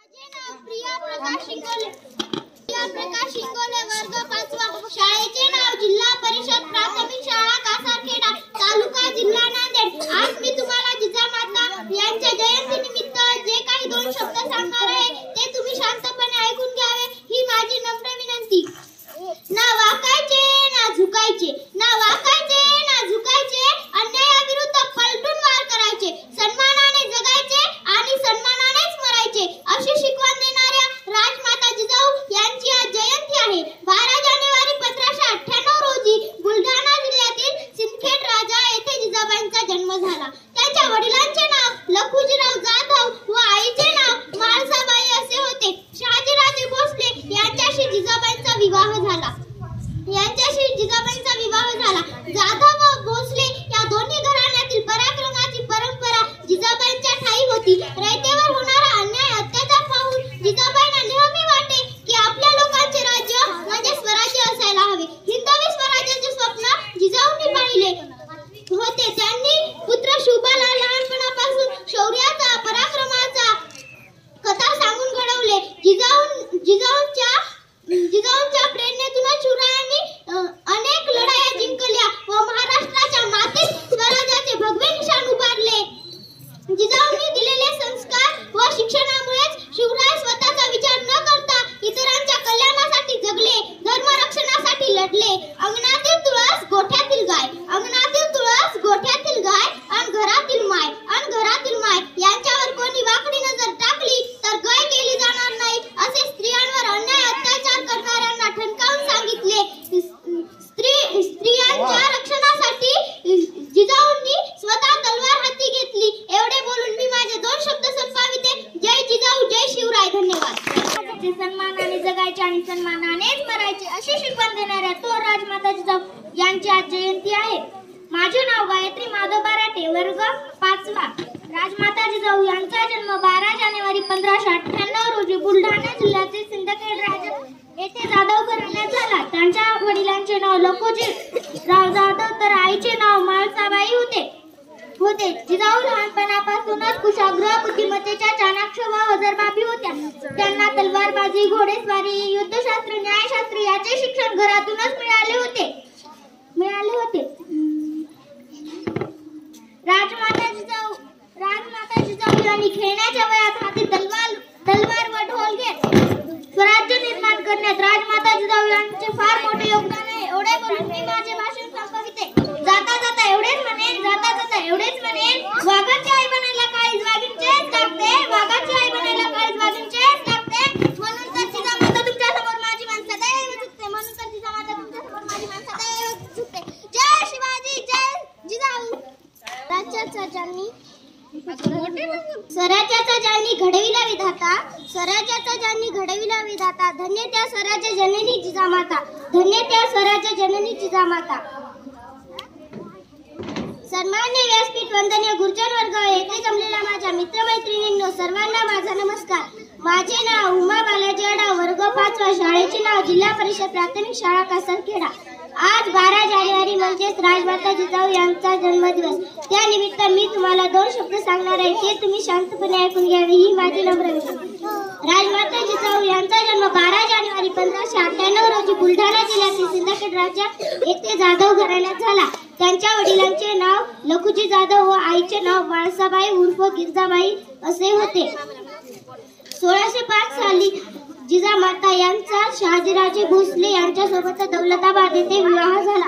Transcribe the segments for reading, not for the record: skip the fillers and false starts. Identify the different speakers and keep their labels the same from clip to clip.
Speaker 1: प्रिया प्रकाश शिंगोले वर्ग 5वा शाळेचे नाव जिल्हा परिषद प्राथमिक शाळा कासारखेडा तालुका जिल्हा नांदेड। आज मी तुम्हाला जिजामाता यांच्या जयंतीनिमित्त जे काही 2 शब्द सांगणार आहे ते तुम्ही शांतपणे ऐकून घ्यावे ही माझी नम्र विनंती। ना वाकायचे ना झुकायचे, ना वाकायचे ना झुकायचे, अन्यायाविरुद्ध पलटून वार करायचे, सन्मानाने जगायचे आणि सन्मानानेच मरायचे अशी शिकवण देणाऱ्या राजमाता जिजाऊ यांची आज जयंती आहे। 12 जानेवारी 1598 रोजी बुलढाणा जिल्ह्यातील सिंदखेड राजा येथे जिजाबाईंचा जन्म झाला। त्यांच्या वडिलांचे नाव लखुजीराव जाधव व आईचे नाव म्हाळसाबाई असे होते। शहाजीराजे भोसले यांच्याशी जिजाबाईंचा विवाह झाला। जाधव व भोसले या दोन्ही घराण्यातील पराक्रमाची परंपरा जिजाबाईंच्या ठायी होती। रयतेवर होणारा अन्याय अत्याचार पाहून जिजाबाईंना नेहमी वाटे की आपल्या लोकांचे राज्य म्हणजे स्वराज्य असायला हवे। हिंदवी स्वराज्याचे स्वप्न जिजाऊंनी पाहिले होते। त्यांनी पुत्र शुभाला लहानपणापासून शौर्याचा पराक्रमाचा कथा सांगून घडवले। जिजाऊंच्या प्रेरणेतूनच शिवरायांनी अनेक लढाया जिंकल्या व महाराष्ट्राच्या मातीत स्वराज्याचे भगवे निशाण उभारले। जिजाऊंनी दिलेले संस्कार व शिक्षणामुळेच शिवराय स्वतःचा विचार न करता इतरांच्या कल्याणासाठी जगले, धर्मरक्षणासाठी लढले। अंगणातील तुळस गोठ्यातील गाय, अंगणातील तुळस गोठ्यातील गाय, अन घरातील माय यांच्यावर कोणी वाकडी नजर टाकली तर गाय केली जाणार नाही असे स्त्रियांवर अन्याय अत्याचार करणाऱ्यांना ठणकावून सांगितले। स्त्रियांच्या रक्षणासाठी जिजाऊंनी स्वतः तलवार हाती घेतली। एवढे बोलून मी माझे 2 शब्द संपविते। जय जिजाऊ, जय शिवराय। धन्यवाद। सन्मानाने जगायचे आणि सन्मानानेच मरायचे अशी शिकवण देणाऱ्या तो राजमाता जिजाऊ यांची आज जयंती आहे। माझे नाव गायत्री माधव बराटे वर्ग 5वा। राजमाता जिजाऊ यांचा जन्म 12 जानेवारी 1598 रोजी बुलढाणा जिल्ह्यातील सिंदखेड राजा येथे जाधव घराण्यात झाला। त्यांच्या वडिलांचे नाव लखुजीराव जाधव तर आईचे नाव म्हाळसाबाई होते। जिजाऊ लहानपणापासूनच कुशाग्र, बुद्धिमत्तेच्या, चाणाक्ष व वजरबाबी होत्या। त्यांना तलवारबाजी, घोडेस्वारी, युद्धशास्त्र, न्यायशास्त्र याचे शिक्षण घरातूनच मिळाले होते। राजमाता जिजाऊ यांनी खेळण्याच्या वयात हाती तलवार व ढोल घेत स्वराज्य निर्माण करण्यात राजमाता जिजाऊ यांचे फार मोठे योगदान आहे। एवढे बोलून मी माझे भाषण संपविते। जाता जाता एवढेच म्हणेन, वाघाची आई बनायला काळीज वाघिणीचेच लागते, वाघाची आई बनायला काळीज वाघिणीचेच लागते। म्हणून तर जिजामाता तुमच्या समोर माझी माणसं दैव झुकते, जय शिवाजी, जय जिजाऊ। स्वराज्याचा ज्यांनी घडविला विधाता, धन्य त्या स्वराज्य जननी जिजामाता। सन्मान्य व्यासपीठ, वंदनीय गुरुजन वर्ग, येथे जमलेल्या माझ्या मित्रमैत्रिणींनो सर्वांना माझा नमस्कार। माझे नाव उमा बालाजी अडाव वर्ग 5वा शाळेचे नाव जिल्हा परिषद प्राथमिक शाळा कासारखेडा। आज 12 जानेवारी म्हणजेच राजमाता जिजाऊ यांचा जन्मदिवस। त्यानिमित्त मी तुम्हाला 2 शब्द सांगणार आहे ते तुम्ही शांतपणे ऐकून घ्यावे ही माझी नम्र विनंती। राजमाता जिजाऊ यांचा जन्म 12 जानेवारी 1598 रोजी बुलढाणा जिल्ह्यातील सिंदखेड राजा येथे जाधव घराण्यात झाला। त्यांच्या वडिलांचे नाव लखुजी जाधव व आईचे नाव म्हाळसाबाई उर्फ गिरजाबाई असे होते। 1605 साली जिजामाता यांचा शहाजीराजे भोसले यांच्यासोबत दौलताबाद येथे विवाह झाला।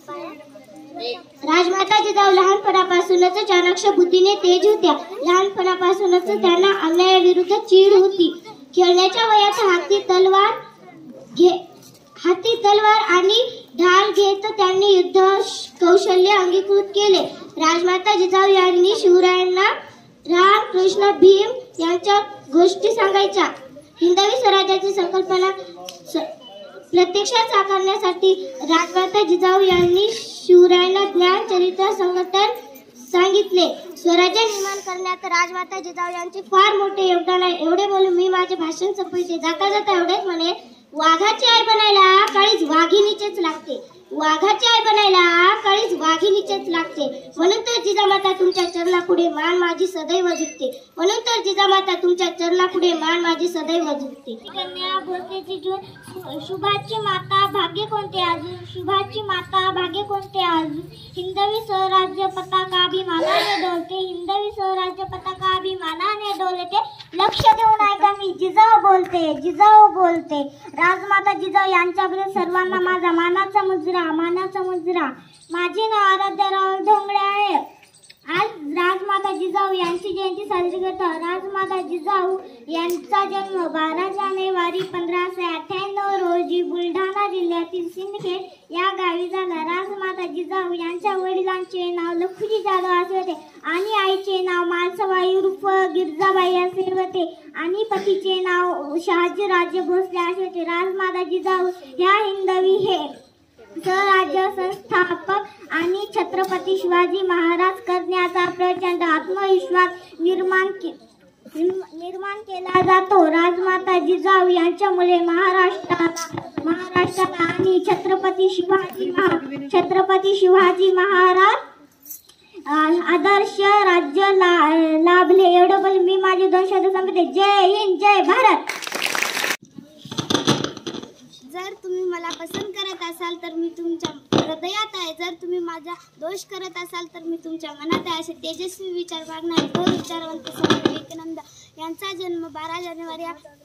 Speaker 1: राजमाता जिजाऊ लहानपणापासूनच चाणाक्ष बुद्धीने तेज होत्या। लहानपणापासूनच त्यांना अन्यायाविरुद्ध चीड होती। खेळण्याच्या वयात हाती तलवार आणि ढाल घेत त्यांनी युद्ध कौशल्य अंगीकृत केले। राजमाता जिजाऊ यांनी शिवरायांना राम, कृष्ण, भीम यांच्या गोष्टी सांगायच्या। हिंदवी स्वराज्याची संकल्पना प्रत्यक्षात साकारण्यासाठी राजमाता जिजाऊ यांनी शिवरायांना ज्ञान, चरित्र, संघटन सांगितले। स्वराज्य निर्माण करण्यात राजमाता जिजाऊ यांचे फार मोठे योगदान आहे। एवढे बोलून मी माझे भाषण संपविते। जाता जाता एवढेच म्हणे, वाघाची आई बनायला काळीज वाघिणीचेच लागते। वाघाची आई बनायला काळीच वाघिणीचेच लागते. म्हणून तर जिजामाता तुमच्या चरणापुढे मान माझी सदैव झुकते. म्हणून तर जिजामाता तुमच्या चरणापुढे मान माझी सदैव झुकते. कन्या बोलतेची जून शुभाची माता भाग्य कोणते अजून, शुभाची माता भाग्य कोणते अजून. हिंदवी स्वराज्य पताका अभिमानाने डोलते, हिंदवी स्वराज्य पताका अभिमानाने डोलते. लक्ष देऊन ऐका मी जिजाऊ बोलते, जिजाऊ बोलते. राजमाता जिजाऊ यांच्याबद्दल सर्वांना माझा मानाचा मुजरा, मानाचा मुजरा. माझे नाव आराध्यराव ढोंगळे आहे. आज राजमाता जिजाऊ यांची जयंती साजरी करतात. राजमाता जिजाऊ यांचा जन्म 12 जानेवारी 1598 रोजी बुलढाणा जिल्ह्यातील सिंदखेड या गावी झाला. राजमाता जिजाऊ यांच्या वडिलांचे नाव लखुजी जाधव असे होते आणि आईचे नाव माळसाबाई उर्फ गिरजाबाई असे होते आणि पतीचे नाव शहाजीराजे भोसले असे होते. राजमाता जिजाऊ ह्या हिंदवी हे स्वराज्य संस्थापक आणि छत्रपती शिवाजी महाराज करण्याचा प्रचंड आत्मविश्वास निर्माण केला जातो. राजमाता जिजाऊ यांच्यामुळे महाराष्ट्राला आणि छत्रपती शिवाजी महाराज आदर्श राज्य लाभले. एवढं बोल मी माझे 2 शब्द संपवते. जय हिंद, जय भारत. जर तुम्ही मला पसंत करत असाल तर मी तुमच्या हृदयात आहे. जर तुम्ही माझा दोष करत असाल तर मी तुमच्या मनात आहे. असे तेजस्वी विचार मागणारे थोर विचारवंत स्वामी विवेकानंद यांचा जन्म 12 जानेवारी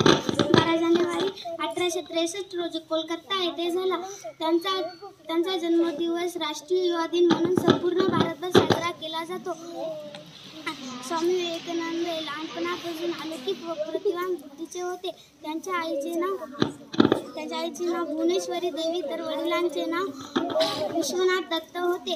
Speaker 1: 1863 रोजी कोलकाता येथे झाला. त्यांचा जन्मदिवस राष्ट्रीय युवा दिन म्हणून संपूर्ण भारतभर साजरा केला जातो. स्वामी विवेकानंद लहानपणापासून अलौकिक व प्रतिभावान बुद्धीचे होते. त्यांच्या आईचे नाव भुवनेश्वरी देवी तर वडिलांचे नाव विश्वनाथ दत्त होते.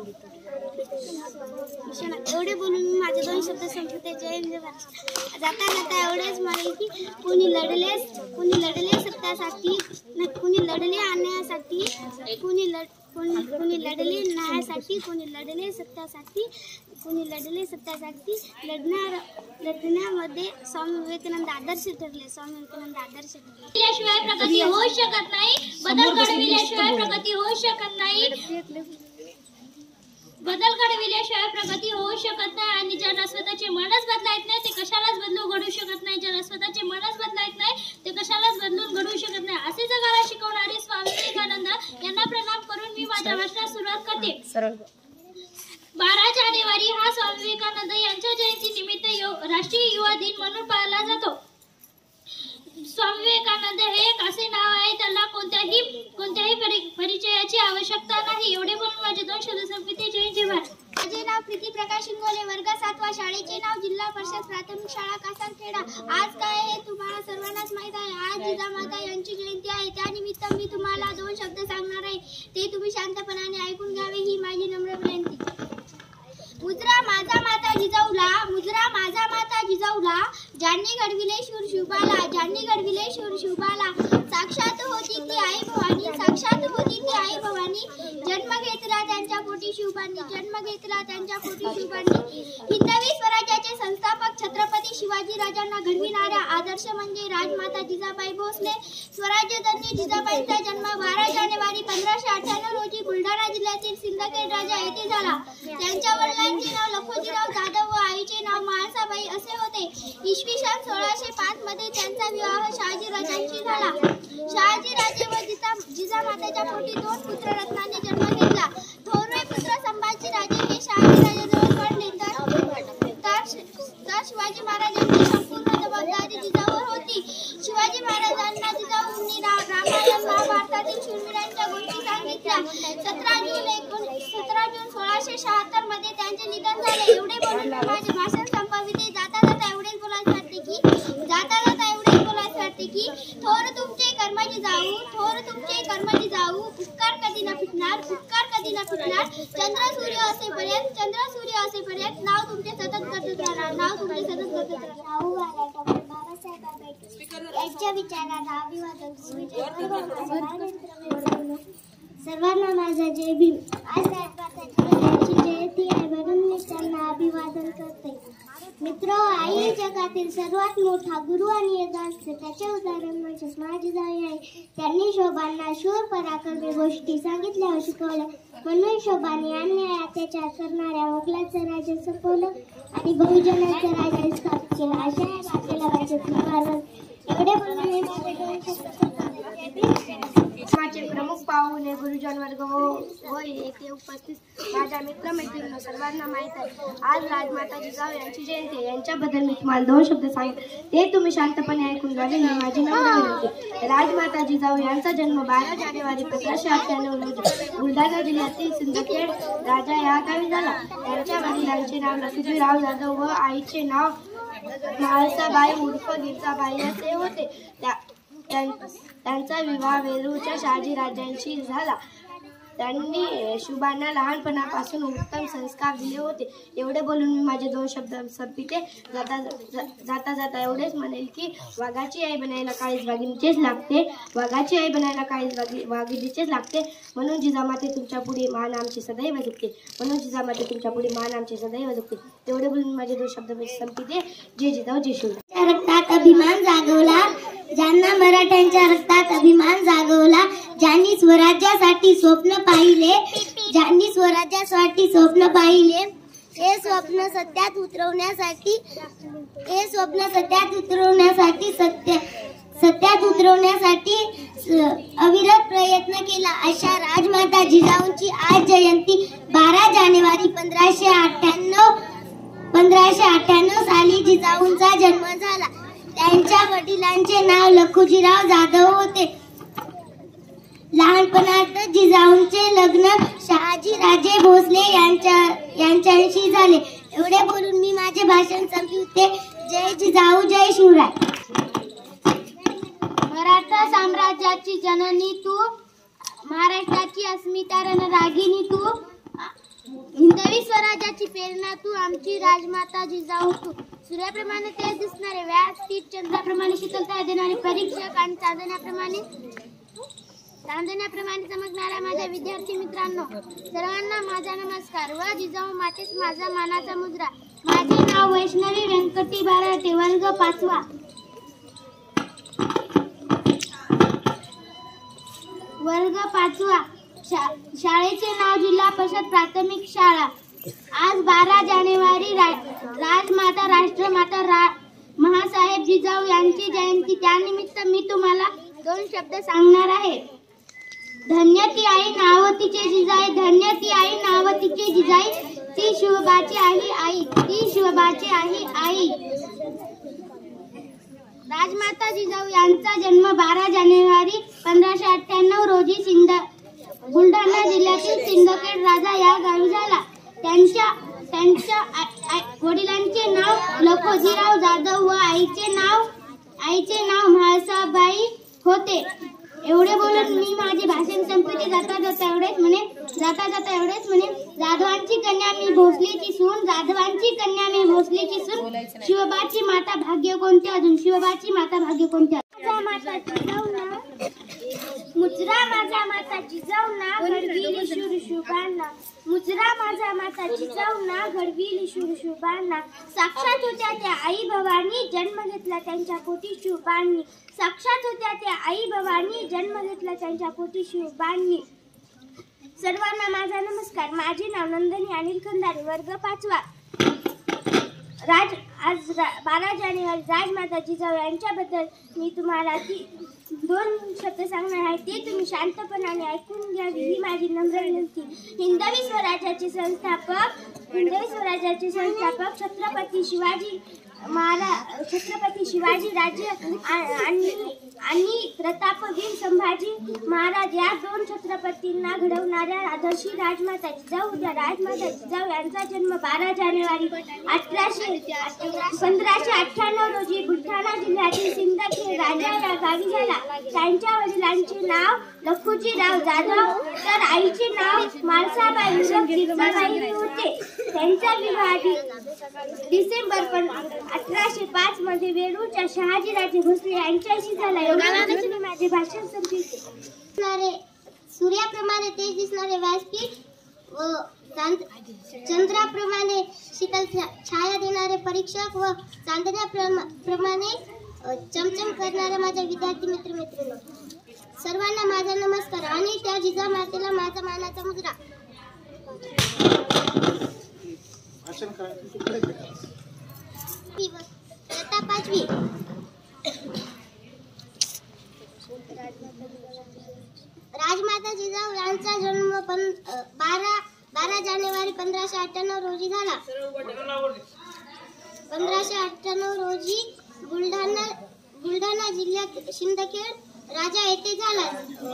Speaker 1: एवढे बोलून मी माझे 2 शब्द संपवते. जय हिंद. जाता जाता एवढेच म्हणेल की कुणी लढले सत्यासाठी, कुणी लढले आणण्यासाठी, कुणी लढले न्यायासाठी, कुणी लढले सत्यासाठी, कुणी लढले सत्यासाठी. लढण्यामध्ये स्वामी विवेकानंद आदर्श ठरले. स्वामी विवेकानंद आदर्श ठरले. प्रगती होऊ शकत नाही. बदल घडविल्याशिवाय प्रगती होऊ शकत नाही. बदल घडविल्याशिवाय प्रगती होऊ शकत नाही. आणि ज्याला स्वतःचे मनच बदलायत नाही ते कशालाच बदलून घडवू शकत नाही. ज्याला स्वतःचे मनच बदलायत नाही ते कशालाच बदलून घडवू शकत नाही. असे जगाला शिकवणारे स्वामी विवेकानंद यांना प्रणाम करून मी माझ्या भाषणास सुरुवात करते. 12 जानेवारी हा स्वामी विवेकानंद यांच्या जयंती निमित्त राष्ट्रीय युवा दिन म्हणून पाळला जातो. स्वामी विवेकानंद हे एक असे नाव आहे त्याला कोणत्याही परिचयाची आवश्यकता नाही. एवढे बोलून माझे 2 शब्द संपवते. जय हिंद, जय भारत. माझे नाव प्रीती प्रकाश इंगोले, वर्ग 7वा. शाळेचे नाव जिल्हा परिषद प्राथमिक शाळा कासारखेडा. आज काय हे तुम्हाला सर्वांनाच माहित आहे. आज जिजामाता यांची जयंती आहे. त्यानिमित्त मी तुम्हाला 2 शब्द सांगणार आहे. ते तुम्ही शांतपणाने ऐकून घ्यावे ही माझी नम्र विनंती. मुजरा माझा माता जिजाऊला, मुजरा माझा माता जिजाऊला. ज्यांनी घडविले शूर शिवबाला, ज्यांनी घडविले शूर शिवबाला. साक्षात होती ती आई भवानी, साक्षात होती ती आई भवानी. जन्म घेतला त्यांच्या पोटी शिवबांनी, जन्म घेतला त्यांच्या पोटी शिवबांनी. हिंदवी स्वराज्याचे संस्थापक छत्रपती शिवाजी राजांना घडविणाऱ्या आदर्श म्हणजे राजमाता जिजाबाई भोसले. स्वराज्यधनी जिजाबाईंचा जन्म 12 जानेवारी 1598 रोजी बुलढाणा जिल्ह्यातील सिंदखेड राजा येथे झाला. त्यांच्या वडिलांचे नाव लखोजीराव जाधव व आईचे नाव माळसाबाई असे होते. इसवी सन 1605 मध्ये त्यांचा विवाह शहाजीराजांशी झाला. शहाजीराजे व जिजामातेच्या पोटी 2 पुत्ररत्नांनी जन्म घेतला. थोरवे पुत्र संभाजीराजे हे शहाजीराजाजवळ पडले तर शिवाजी महाराजांची संपूर्ण जबाबदारी जिजाऊवर होती. शिवाजी महाराजांना जिजाऊंनी रामायण महाभारतातील शूरवीरांच्या गोष्टी सांगितल्या. 17 जून 1676 मध्ये त्यांचे निधन झाले. एवढे बोलून माझे भाषण संपविते. जाता जाता एवढेच बोलायचे वाटते की थोर तुमचे कर्मजी जाऊ, थोर तुमचे कर्मजी जाऊ. उपकार कधी न फिटणार, उपकार कधी न फिटणार. चंद्र सूर्य असेपर्यंत नाव तुमचे सतत करतच राहणार, नाव तुमचे सतत करतच राहणार. बाबासाहेब आंबेडकर यांच्या विचाराला अभिवादन. सर्वांना माझा जय भीम. आज भारताची जयंती आहे म्हणून मी त्यांना अभिवादन करते. मित्र, आई जगातील सर्वात मोठा गुरु आणि यज्ञ असते. त्याचे उदाहरण म्हणजे माझी जाई आहे. त्यांनी शोभांना शूर पराक्रमी गोष्टी सांगितल्या व शिकवल्या. म्हणून शोभाने अन्याय अत्याचार करणाऱ्या मोगलाचं राज्य संपवलं आणि बहुजनाचं राज्य स्थापित केलं. अशा या गाथेला राज्यात एवढे बोलून
Speaker 2: माझे प्रमुख पाहुणे गुरुजन वर्ग व येथे उपस्थित माझ्या मित्रमैत्रिणींना सर्वांना माहीत आहे. आज राजमाता जिजाऊ यांची जयंती आहे. यांच्याबद्दल मी तुम्हाला 2 शब्द सांगेन, ते तुम्ही शांतपणे ऐकून घ्यावे ही माझी नम्र विनंती. राजमाता जिजाऊ यांचा जन्म 12 जानेवारी 1598 रोजी बुलढाणा जिल्ह्यातील सिंदखेड राजा या गावी झाला. त्यांच्या वडिलांचे नाव लखुजीराव जाधव व आईचे नाव म्हाळसाबाई उर्फ गिरजाबाई असे होते. त्यांचा विवाह वेरूळच्या शहाजीराजांशी झाला. त्यांनी शुभांना लहानपणापासून उत्तम संस्कार दिले होते. एवढे बोलून मी माझे 2 शब्द संपविते. जाता एवढेच म्हणेल की वाघाची आई बनायला काळीज वाघिणीचेच लागते. वाघाची आई बनायला काळीज वाघिणीचेच लागते. म्हणून जिजामाते तुमच्या पुढे मान आमची सदैव झुकते. म्हणून जिजामाते तुमच्या पुढे मान आमची सदैव झुकते. एवढे बोलून माझे 2 शब्द संपविते. जय जिजाऊ जय शिवराय.
Speaker 1: रक्तात अभिमान जागवला, ज्यांना मराठ्यांच्या रक्तात अभिमान जागवला, ज्यांनी स्वराज्यासाठी स्वप्न पाहिले, ज्यांनी स्वराज्यासाठी स्वप्न पाहिले, हे स्वप्न सत्यात उतरवण्यासाठी अविरत प्रयत्न केला. अशा राजमाता जिजाऊंची आज जयंती 12 जानेवारी 1598 साली जिजाऊंचा जन्म झाला. त्यांच्या वडिलांचे नाव लखुजीराव जाधव होते. लहानपणात जिजाऊंचे लग्न शहाजीराजे भोसले यांच्याशी झाले. एवढे बोलून मी माझे भाषण संपविते. जय जिजाऊ जय शिवराय. मराठा साम्राज्याची जननी तू, महाराष्ट्राची अस्मिता रणरागिणी तू, हिंदवी स्वराज्याची प्रेरणा तू, आमची राजमाता जिजाऊ तू. सूर्याप्रमाणे तेज दिसणारे, व्यासपीठ चंद्राप्रमाणे शीतलता देणारे, परीक्षक आणि चांदण्याप्रमाणे चमकणाऱ्या माझ्या विद्यार्थी मित्रांनो, सर्वांना माझा नमस्कार व जिजाऊ मातेस माझा मानाचा मुजरा. माझे नाव वैष्णवी व्यंकटी बाराटे, वर्ग 5वा. शाळेचे नाव जिल्हा परिषद प्राथमिक शाळा. आज 12 जानेवारी राजमाता राष्ट्रमाता महासाहेब जिजाऊ यांची जयंती. त्यानिमित्त मी तुम्हाला 2 शब्द सांगणार आहे. धन्य ती आई नावतीचे जिजाई, धन्य ती आई नावतीचे जिजाई, ती शिवबाची आई, ती शिवबाची आई. राजमाता जिजाऊ यांचा जन्म 12 जानेवारी 1598 रोजी बुलढाणा जिल्ह्यातील सिंदखेड राजा या गावी झाला. त्यांच्या वडिलांचे नाव लखोजीराव जाधव व आईचे नाव म्हाळसाबाई होते. एवढे बोलून मी माझे भाषण संपवते. जाता एवढेच म्हणे, जाधवांची कन्या मी भोसलेची सून, शिवबाची माता भाग्य कोणते अजून, शिवबाची माता भाग्य कोणते. मुजरा माझा माता जिजाऊना घडविली शूरशुभांना, मुजरा माझा माता जिजाऊना घडविली शूरशुभांना. साक्षात होत्या त्या आई भवानी, जन्म घेतला त्यांच्या पोटी शिवबांनी. साक्षात होत्या त्या आई भवानी, जन्म घेतला त्यांच्या पोटी शिवबांनी. सर्वांना माझा नमस्कार. माझे नाव नंदिनी अनिल खंदारे, वर्ग 5वा. आज 12 जानेवारी राजमाता जिजाऊ यांच्याबद्दल मी तुम्हाला 2 शब्द सांगणार आहे. ते तुम्ही शांतपणाने ऐकून घ्यावी ही माझी नम्र विनंती. हिंदवी स्वराज्याचे संस्थापक छत्रपती शिवाजी राजे आणि प्रतापवीर संभाजी महाराज या 2 छत्रपतींना घडवणाऱ्या आदर्शी राजमाता जिजाऊ उद्या. राजमाता जिजाऊ यांचा जन्म 12 जानेवारी 1598 रोजी बुलढाणा जिल्ह्यातील सिंदखेड राजा या गावी झाला. त्यांच्या वडिलांचे नाव लखुजीराव जाधव तर आईचे नाव म्हाळसाबाई गिरजाबाई होते. त्यांचा विवाह डिसेंबर 1805 मध्ये वेरूळच्या शहाजीराजे भोसले यांच्याशी झाला. एवढ्यावरच मी माझे भाषण संपविते. सूर्याप्रमाणे तेज दिसणारे व्यासपीठ व चंद्राप्रमाणे शीतल छाया देणारे परीक्षक व चांदण्याप्रमाणे चमचम करणारे माझे विद्यार्थी मित्र मैत्रिणी, सर्वांना माझा नमस्कार आणि त्या जिजामातेला माझा मानाचा मुजरा. इयत्ता 5वी. राजमाता जिजाऊ यांचा जन्म 12 जानेवारी 1598 रोजी झाला. 1598 रोजी बुलढाणा जिल्ह्यात शिंदखेड राजा येथे झाला.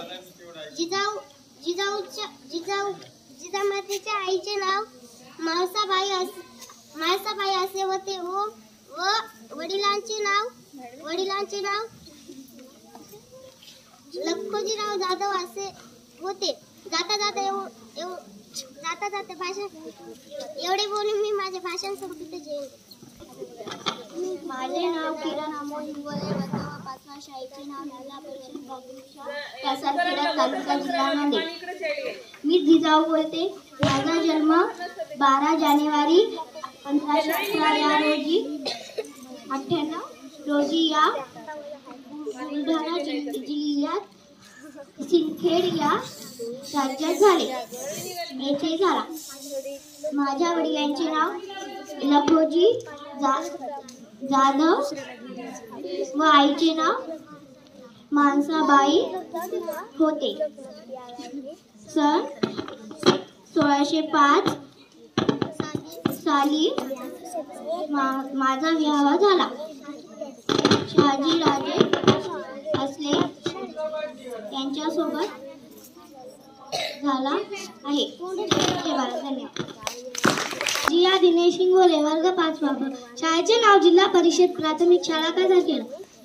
Speaker 1: जिजामातेच्या आईचे नाव म्हाळसाबाई असे होते व वडिलांचे नाव लखोजीराव जाधव असे होते. जाता भाषण एवढे बोलून मी माझे भाषण संपवते. माझे नाव किरण अमोल हिंगोले, वर्ग 5वा, शाळेचे नाव जिल्हा परिषद प्राथमिक शाळा कासारखेडा, तालुका जिल्हा नांदेड. मी जिजाऊ बोलते. माझा जन्म 12 जानेवारी 1518 या रोजी या बुलढाणा जिल्ह्यात सिंदखेड या राज्यात येथे झाला. माझ्या वडिलांचे नाव लखोजी जाधव व आईचे नाव मानसाबाई होते. सन 1605 साली माझा विवाह झाला. शहाजी राजे असले यांच्यासोबत झाला आहे. धन्यवाद. जिया दिनेश हिंगोले, वर्ग 5वा, शाळेचे नाव जिल्हा परिषद प्राथमिक शाळा कासारखेडा.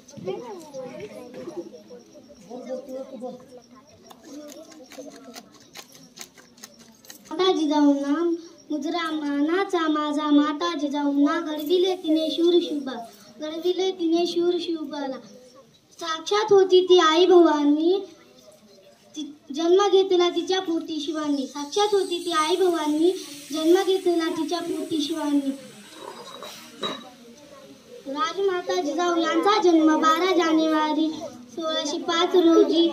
Speaker 1: माता जिजाऊंना मुजरा मानाचा माझा, माता जिजाऊंना घडविले तिने शूर शिवबाला. साक्षात होती ती आई भवानी, जन्म घेतला तिच्या पोटी शिवानी. साक्षात होती ती आई भवानी, जन्म घेतला तिच्या पोटी शिवानी. राजमाता जिजाऊ यांचा जन्म 12 जानेवारी 1605 रोजी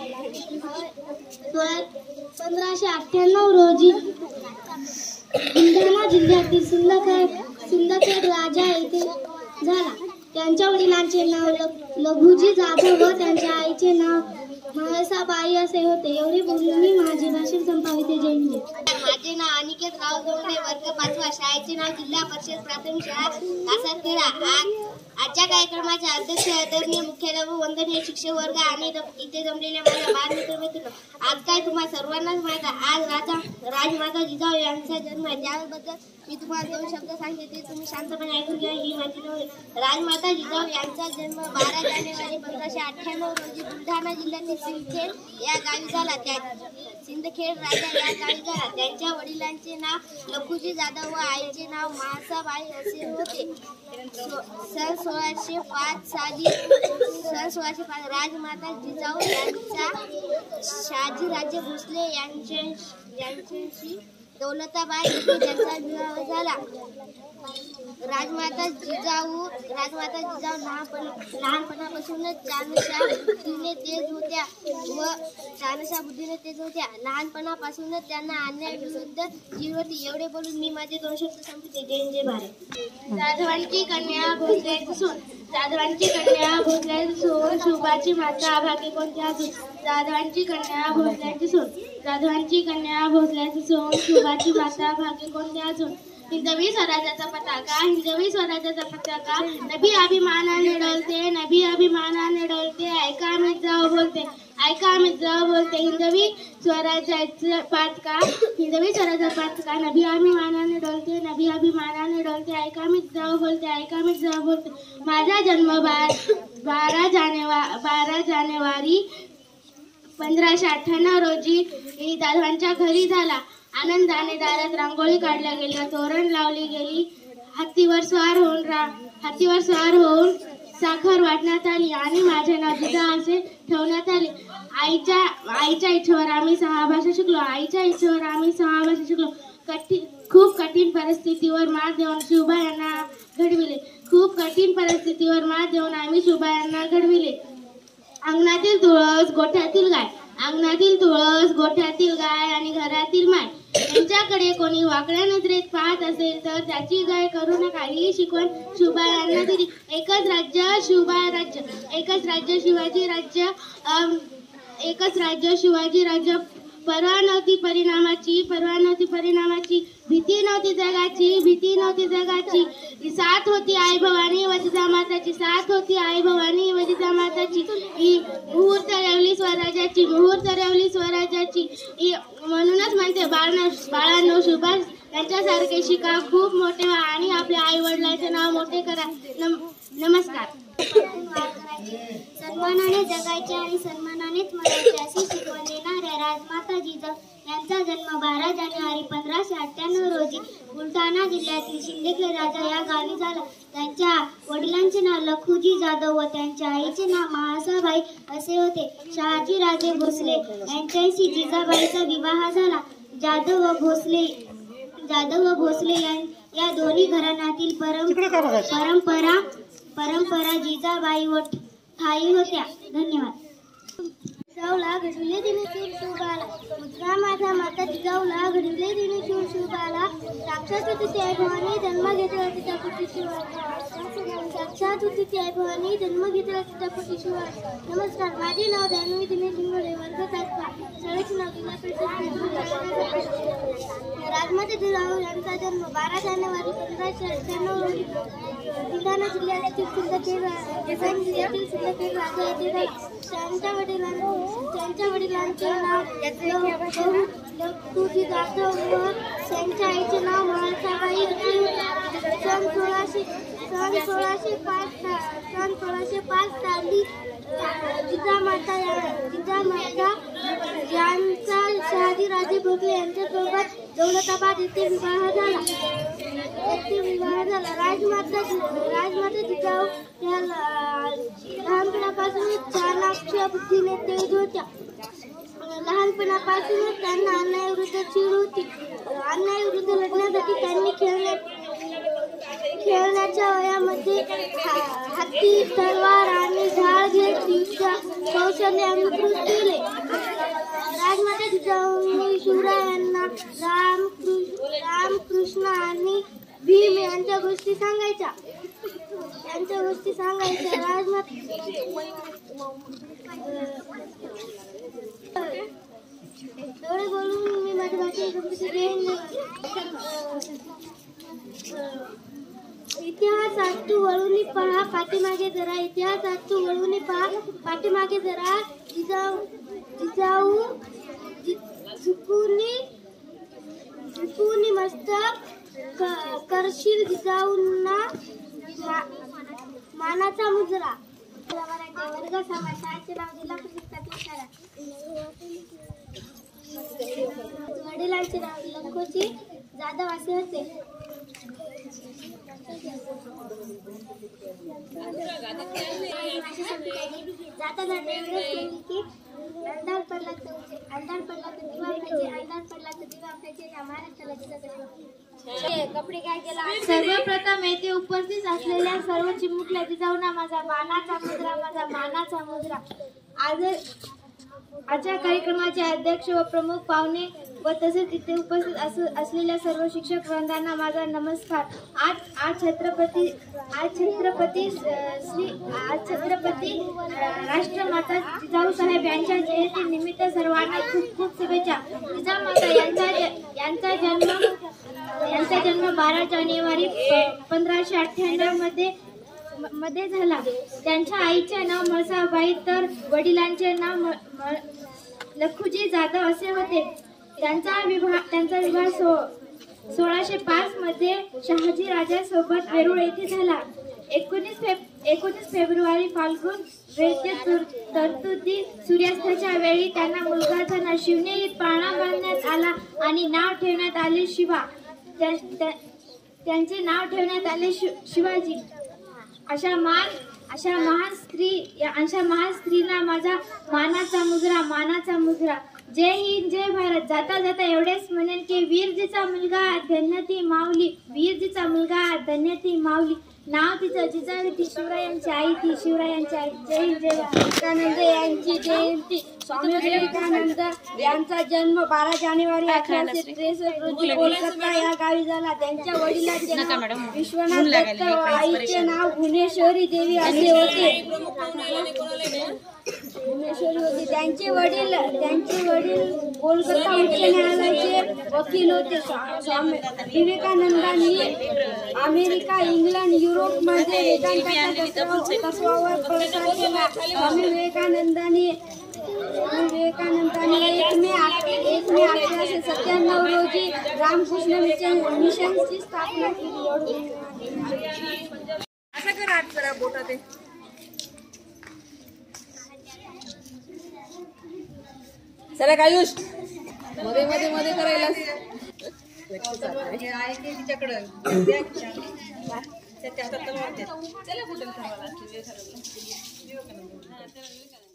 Speaker 1: 1598 रोजी बुलढाणा जिल्ह्यातील सिंदखेड राजा येथे झाला. त्यांच्या वडिलांचे नाव लघुजी जाधव व त्यांच्या आईचे नाव म्हाळसाबाई असे होते. एवढे बोलून मी माझे भाषण संपविते. जय हिंद. माझे नाव अनिकेत राव जोडणे, वर्ग 5वा, शाळेचे नाव जिल्हा परिषद प्राथमिक शाळा कासारखेडा. आजच्या कार्यक्रमाचे अध्यक्ष आदरणीय मुख्याध्यापक, वंदनीय शिक्षक वर्ग आणि इथे जमलेल्या माझ्या बालमित्र मैत्रिणी, आज काय तुम्हाला सर्वांनाच माहित आहे, आज राजमाता जिजाऊ यांचा जन्म आहे. त्याबद्दल मी तुम्हाला 2 शब्द सांगते, ते तुम्ही शांतपणे ऐकून घ्या. ही माहिती नव्हती. राजमाता जिजाऊ यांचा जन्म 12 जानेवारी 1598 रोजी बुलढाणा जिल्ह्यातील सिंदखेड या गावी झाला. सिंदखेड राजा या गावी झाला. त्यांच्या वडिलांचे नाव लखुजी जाधव व आईचे नाव म्हाळसाबाई असे होते. सन 1605 साली राजमाता जिजाऊ यांचा शहाजीराजे भोसले यांच्याशी दौलताबाई येथे त्यांचा विवाह झाला. राजमाता जिजाऊ लहानपणापासूनच चानशा बुद्धीने तेज होत्या. लहानपणापासूनच त्यांना अन्यायाविरुद्ध जीव होती. एवढे बोलून मी माझे 2 शब्द संपवते. जय जय भारत. जाधवांची कन्या भोसल्याची सून, जाधवांची कन्या भोसल्याची सून, शुभाची माता अभागी कोणत्या असून. जाधवांची कन्या भोसल्याची सून, जाधवांची कन्या भोसल्याची सून, शुभाची माता अभागी कोणत्या असून. हिंदवी स्वराज्याचा पताका नभी अभिमानाने डोलते, नभी अभिमानाने डोलते. ऐका अमित जाऊ बोलते, हिंदवी स्वराज्याचा पताका नभी अभिमानाने डोलते, नभी अभिमानाने डोलते. ऐका अमित जाऊ बोलते. माझा जन्म 12 जानेवारी 1598 रोजी जाधवांच्या घरी झाला. आनंदाने दारात रांगोळी काढल्या गेल्या, तोरण लावली गेली. हत्तीवर स्वार होऊन साखर वाटण्यात आली आणि माझे नाव जिजा असे ठेवण्यात आले. आईच्या इच्छेवर आम्ही 6 भाषा शिकलो.
Speaker 3: खूप कठीण परिस्थितीवर मात देऊन शुभा यांना घडविले. खूप कठीण परिस्थितीवर मात देऊन आम्ही शुभा यांना घडविले. अंगणातील तुळस गोठ्यातील गाय, अंगणातील तुळस गोठ्यातील गाय आणि घरातील माय. यांच्याकडे कोणी वाकड्या नजरेत पाहत असेल तर त्याची गाय करू नका ही शिकवण शुभा यांना दिली. एकच राज्य शुभा राज्य, एकच राज्य शिवाजी राज्य, एकच राज्य शिवाजी राज्य. परवा नव्हती परिणामाची, परवा नव्हती परिणामाची, भीती नव्हती जगाची, भीती नव्हती जगाची. साथ होती आई भवानी व जिजामाताची, साथ होती आई भवानी व जिजामाताची. ही मुहूर्त रवली स्वराज्याची, मुहूर्त रवली स्वराज्याची. म्हणूनच म्हणते बाळांनो शुभा यांच्यासारखे शिका, खूप मोठे व्हा आणि आपल्या आई वडिलांचे नाव मोठे करा. नमस्कार.
Speaker 1: सन्मानाने जगायचे आणि सन्मानानेच मरायचे अशी शिकवण देणाऱ्या राजमाता जिजाऊ यांचा जन्म 12 जानेवारी 1598 रोजी बुलढाणा जिल्ह्यातील शिंदखेडा राजा या गावी झाला. त्यांच्या वडिलांचे नाव लखुजी जाधव व त्यांच्या आईचे नाव महासाबाई असे होते. शहाजी राजे भोसले यांच्याशी जिजाबाईचा विवाह झाला. जाधव व भोसले या दोन्ही घराण्यातील परंपरा जिजाबाई व ठाई होत्या. धन्यवाद. जिजाऊला घडविले दिने शूर शुभाला, मुद्रा माझा माता जिजाऊला घडविले दिने शूर शुभाला. साक्षात होती ती आई भवानी जन्म घेतला तिचा पोटी शिवाला, साक्षात होती ती आई भवानी जन्म घेतला तिचा पोटी शिवाला. नमस्कार. माझे नाव दानवी दिनेश इंगोले, वर्ग 7. शाळेचे नाव जिल्हा परिषद. राजमाता जिजाऊ यांचा जन्म 12 जानेवारी 1598 रोजी बुलढाणा जिल्ह्यातील सिंदखेड राजा येथे झाला. त्यांच्या वडिलांचे नाव लखुजी जाधव व त्यांच्या आईचे नाव महासाबाई असे होते. सन 1605 साली जिजामाता यांचा शहाजी राजे भोसले यांच्यासोबत दौलताबाद येथे विवाह झाला. राजमाता जिजाऊ या लहानपणापासूनच चाणाक्ष बुद्धीने तेज होत्या. लहानपणापासूनच त्यांना अन्यायाविरुद्ध चीड होती. अन्यायाविरुद्ध लढण्यासाठी त्यांनी खेळण्याच्या वयामध्ये हत्ती, तलवार आणि ढाल घेत युद्ध कौशल्य अनुभूत केले. राजमाता जिजाऊंनी शिवरायांना रामकृष्ण आणि भीम यांच्या गोष्टी सांगायच्या. राजमाता एवढे बोलून मी माझ्या भाषण इतिहास आजतू वळून पहा पाठीमागे जरा, इतिहास आजतू वळून पहा पाठीमागे जरा. जिजाऊ झुकून मस्तक करशील जिजाऊंना मानाचा मुजरा. वर्ग 6 शाळेचे नाव जिल्हा परिषद प्राथमिक शाळा. वडिलांचे नाव लखुजी जाधव असे होते. जाता जाता एवढेच की अंधार पडला तर दिवा पाहिजे, अंधार पडला तर दिवा पाहिजे. या महाराष्ट्राला कपडे काय केला. सर्वप्रथम येथे उपस्थित असलेल्या सर्व चिमुकल्या जिजाऊंना माझा मानाचा मुद्रा, माझा मानाचा मुद्रा. आजच्या कार्यक्रमाचे अध्यक्ष व प्रमुख पाहुणे व तसेच इथे उपस्थित असलेल्या सर्व शिक्षक वृंदांना माझा नमस्कार. आज छत्रपती राष्ट्रमाता जिजाऊ साहेब यांच्या जयंती निमित्त सर्वांना खूप खूप शुभेच्छा. जिजामाता यांचा जन्म 12 जानेवारी 1598 मध्ये झाला. त्यांच्या आईचे नाव म्हसाबाई तर वडिलांचे नाव लखुजी जाधव असे होते. त्यांचा विवाह 1605 मध्ये शहाजी राजासोबत वेरूळ येथे झाला. 19 फेब्रुवारी फाल्गुन वैद्य तरतुदी सूर्यास्ताच्या वेळी त्यांना मुलगा झाला. शिवनेरीत पाळणा बांधण्यात आला आणि नाव ठेवण्यात आले शिवा. त्यांचे नाव ठेवण्यात आले शिवाजी. अशा महान स्त्रीला माझा मानाचा मुजरा, मानाचा मुजरा.
Speaker 2: जय हिंद जय भारत. जाता जाता एवढेच म्हणेन की वीरजीचा मुलगा धन्य ती माऊली, वीरजीचा मुलगा धन्य ती माऊली. नाव तिचं जिजाऊ, ती शिवरायांची आई, ती शिवरायांची आई. जय हिंद जय भारत. विवेकानंद यांची जयंती. स्वामी विवेकानंद यांचा जन्म 12 जानेवारी 1863 रोजी कोलकाता या गावी झाला. त्यांच्या वडिलांचे नाव विश्वनाथ दत्त व आईचे नाव भुवनेश्वरी देवी असे होते. त्यांचे वडील कोलकाता उच्च न्यायालयाचे वकील होते. स्वामी विवेकानंदांनी अमेरिका, इंग्लंड, युरोपमध्ये वेदांताच्या तत्वावर प्रसार केला. स्वामी विवेकानंदांनी 1 मे 1897 रोजी रामकृष्ण मिशनची स्थापना केली.
Speaker 4: असं करा आठ करा बोटात ते. चला आयुष मध्ये मध्ये मध्ये करायला आहे ते तिच्याकडं चला कुठे